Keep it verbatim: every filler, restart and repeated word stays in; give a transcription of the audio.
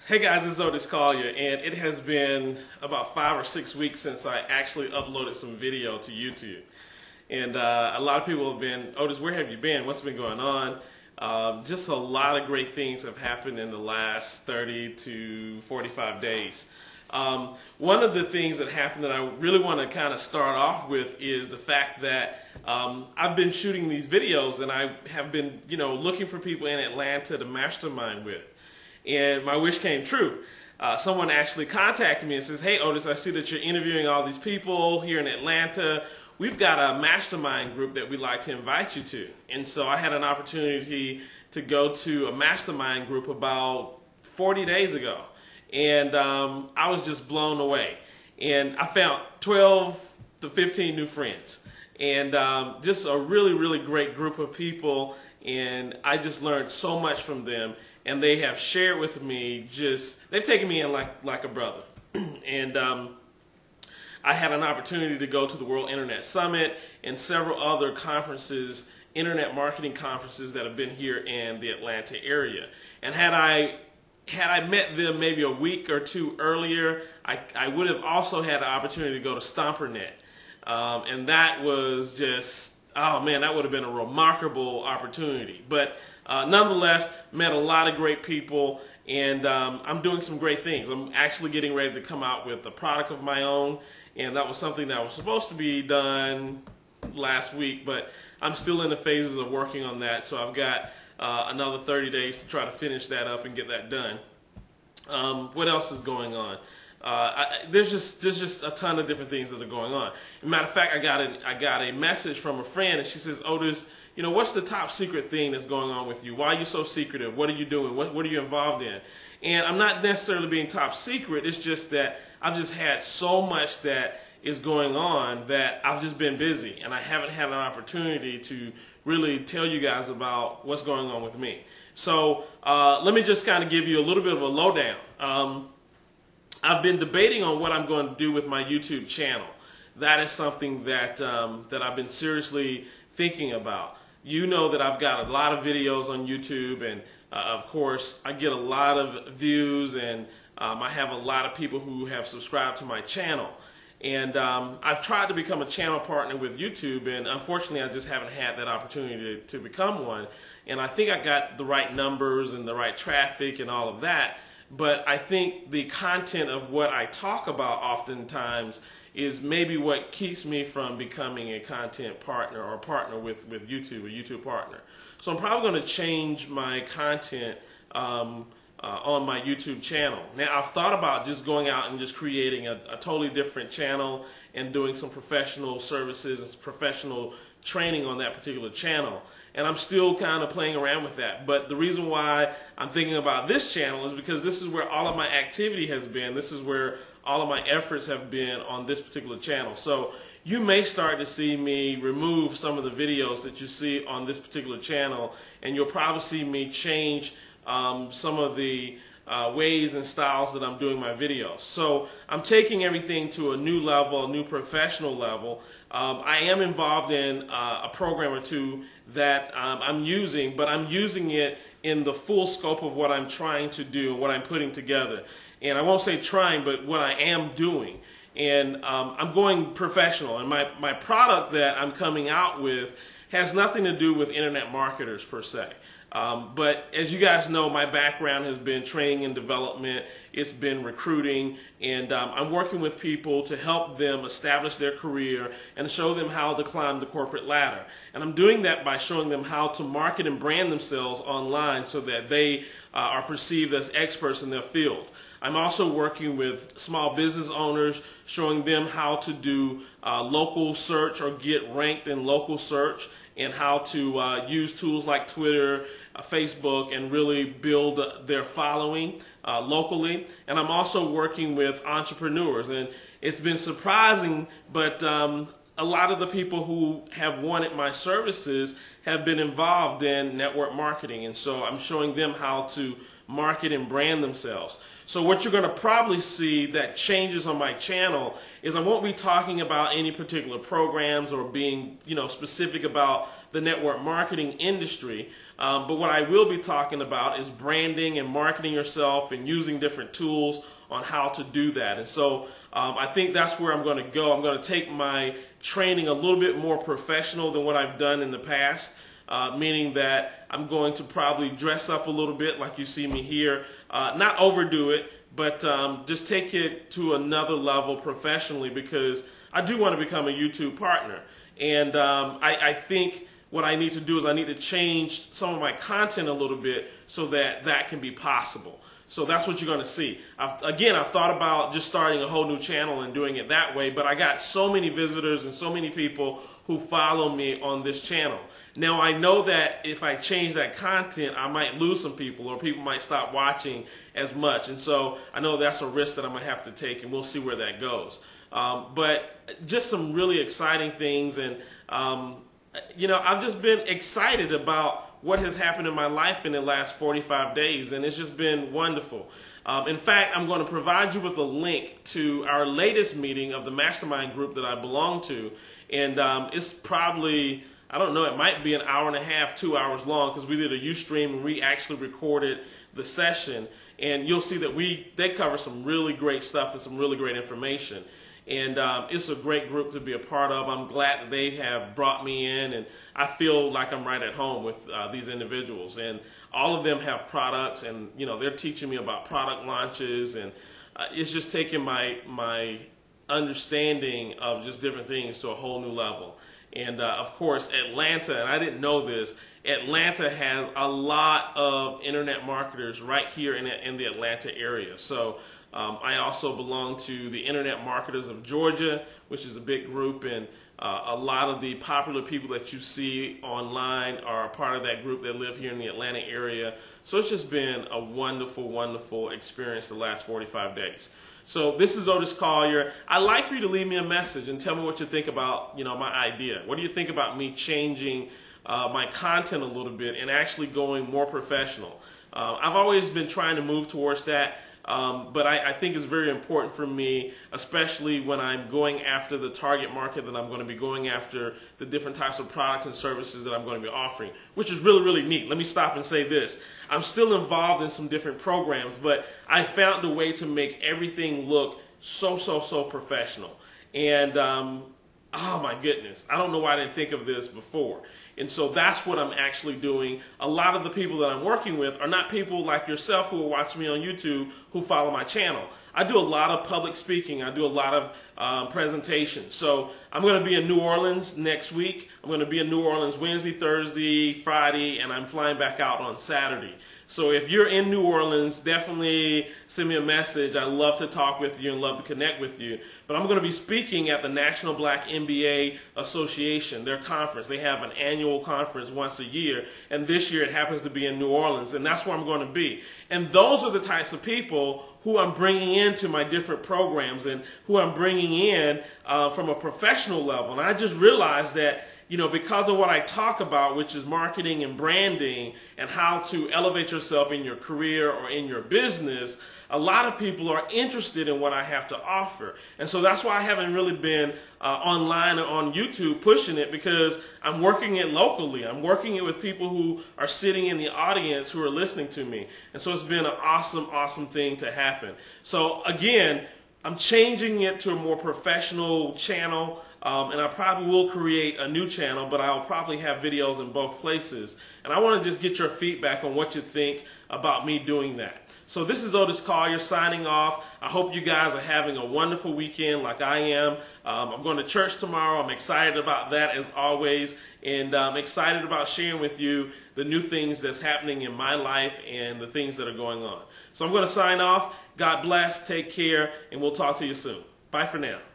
Hey guys, it's Otis Collier, and it has been about five or six weeks since I actually uploaded some video to YouTube. And uh, a lot of people have been, Otis, where have you been? What's been going on? Um, just a lot of great things have happened in the last thirty to forty-five days. Um, one of the things that happened that I really want to kind of start off with is the fact that um, I've been shooting these videos, and I have been, you know, looking for people in Atlanta to mastermind with. And my wish came true. Uh, someone actually contacted me and says, "Hey Otis, I see that you're interviewing all these people here in Atlanta. We've got a mastermind group that we'd like to invite you to." And so I had an opportunity to go to a mastermind group about forty days ago. And um, I was just blown away. And I found twelve to fifteen new friends. And um, just a really, really great group of people. And I just learned so much from them. And they have shared with me just, they've taken me in like, like a brother. and um, I had an opportunity to go to the World Internet Summit and several other conferences, internet marketing conferences that have been here in the Atlanta area. And had I had I met them maybe a week or two earlier, I, I would have also had the opportunity to go to StomperNet. Um, and that was just, oh man, that would have been a remarkable opportunity. But Uh, nonetheless, met a lot of great people, and um, I'm doing some great things. I'm actually getting ready to come out with a product of my own, and that was something that was supposed to be done last week, but I'm still in the phases of working on that, so I've got uh, another thirty days to try to finish that up and get that done. Um, what else is going on? Uh, I, there's just there's just a ton of different things that are going on. As a matter of fact, I got a, I got a message from a friend, and she says, "Otis, you know, what's the top secret thing that's going on with you? Why are you so secretive? What are you doing? What, what are you involved in?" And I'm not necessarily being top secret. It's just that I've just had so much that is going on that I've just been busy, and I haven't had an opportunity to really tell you guys about what's going on with me. So uh, let me just kind of give you a little bit of a lowdown. Um, I've been debating on what I'm going to do with my YouTube channel. That is something that um, that I've been seriously thinking about. You know that I've got a lot of videos on YouTube, and uh, of course I get a lot of views, and um, I have a lot of people who have subscribed to my channel. And um, I've tried to become a channel partner with YouTube, and unfortunately I just haven't had that opportunity to, to become one. And I think I got the right numbers and the right traffic and all of that, but I think the content of what I talk about oftentimes is maybe what keeps me from becoming a content partner or partner with, with YouTube, a YouTube partner. So I'm probably going to change my content um, uh, on my YouTube channel. Now, I've thought about just going out and just creating a, a totally different channel and doing some professional services and some professional training on that particular channel. And I'm still kind of playing around with that. But the reason why I'm thinking about this channel is because this is where all of my activity has been. This is where all of my efforts have been on this particular channel. So you may start to see me remove some of the videos that you see on this particular channel, and you'll probably see me change um, some of the uh, ways and styles that I'm doing my videos. So I'm taking everything to a new level, a new professional level. Um, I am involved in uh, a program or two that um, I'm using, but I'm using it in the full scope of what I'm trying to do and what I'm putting together. And I won't say trying, but what I am doing. And um, I'm going professional. And my, my product that I'm coming out with has nothing to do with internet marketers per se. Um, but as you guys know, my background has been training and development. It's been recruiting, and um, I'm working with people to help them establish their career and show them how to climb the corporate ladder. And I'm doing that by showing them how to market and brand themselves online so that they uh, are perceived as experts in their field. I'm also working with small business owners, showing them how to do uh, local search or get ranked in local search, and how to uh, use tools like Twitter, uh, Facebook, and really build their following uh, locally. And I'm also working with entrepreneurs, and it's been surprising, but um, a lot of the people who have wanted my services have been involved in network marketing, and so I'm showing them how to market and brand themselves. So what you're going to probably see that changes on my channel is I won't be talking about any particular programs or being, you know, specific about the network marketing industry. Um, but what I will be talking about is branding and marketing yourself and using different tools on how to do that. And so um, I think that's where I'm going to go. I'm going to take my training a little bit more professional than what I've done in the past. Uh, meaning that I'm going to probably dress up a little bit like you see me here, uh, not overdo it, but um, just take it to another level professionally, because I do want to become a YouTube partner. And um, I, I think what I need to do is I need to change some of my content a little bit so that that can be possible. So that's what you're going to see. I've, again, I've thought about just starting a whole new channel and doing it that way, but I got so many visitors and so many people who follow me on this channel. Now, I know that if I change that content, I might lose some people, or people might stop watching as much. And so I know that's a risk that I'm going to have to take, and we'll see where that goes. Um, but just some really exciting things. And, um, you know, I've just been excited about what has happened in my life in the last forty-five days, and it's just been wonderful. Um, in fact, I'm going to provide you with a link to our latest meeting of the mastermind group that I belong to, and um, it's probably, I don't know, it might be an hour and a half, two hours long, because we did a Ustream and we actually recorded the session, and you'll see that we they cover some really great stuff and some really great information. And um, it's a great group to be a part of. I'm glad that they have brought me in, and I feel like I'm right at home with uh, these individuals. And all of them have products, and you know, they're teaching me about product launches, and uh, it's just taking my my understanding of just different things to a whole new level. And uh, of course, Atlanta, and I didn't know this, Atlanta has a lot of internet marketers right here in, in the Atlanta area. So um, I also belong to the Internet Marketers of Georgia, which is a big group, and uh, a lot of the popular people that you see online are a part of that group that live here in the Atlanta area. So it's just been a wonderful, wonderful experience the last forty-five days. So this is Otis Collier. I'd like for you to leave me a message and tell me what you think about, you know, my idea. What do you think about me changing uh, my content a little bit and actually going more professional? Uh, I've always been trying to move towards that. Um, but I, I think it's very important for me, especially when I'm going after the target market that I'm going to be going after, the different types of products and services that I'm going to be offering, which is really, really neat. Let me stop and say this. I'm still involved in some different programs, but I found a way to make everything look so, so, so professional. And um, oh my goodness, I don't know why I didn't think of this before. And so that's what I'm actually doing. A lot of the people that I'm working with are not people like yourself who will watch me on YouTube who follow my channel. I do a lot of public speaking. I do a lot of um, presentations. So I'm going to be in New Orleans next week. I'm going to be in New Orleans Wednesday, Thursday, Friday, and I'm flying back out on Saturday. So if you're in New Orleans, definitely send me a message. I love to talk with you and love to connect with you. But I'm going to be speaking at the National Black M B A Association, their conference. They have an annual conference once a year, and this year it happens to be in New Orleans, and that's where I'm going to be. And those are the types of people who I'm bringing into my different programs and who I'm bringing in uh, from a professional level. And I just realized that, you know, because of what I talk about, which is marketing and branding and how to elevate yourself in your career or in your business, a lot of people are interested in what I have to offer. And so that's why I haven't really been uh, online or on YouTube pushing it, because I'm working it locally. I'm working it with people who are sitting in the audience who are listening to me. And so it's been an awesome, awesome thing to happen. So again, I'm changing it to a more professional channel. Um, and I probably will create a new channel, but I'll probably have videos in both places. And I want to just get your feedback on what you think about me doing that. So this is Otis Collier signing off. I hope you guys are having a wonderful weekend like I am. Um, I'm going to church tomorrow. I'm excited about that as always. And I'm excited about sharing with you the new things that's happening in my life and the things that are going on. So I'm going to sign off. God bless. Take care. And we'll talk to you soon. Bye for now.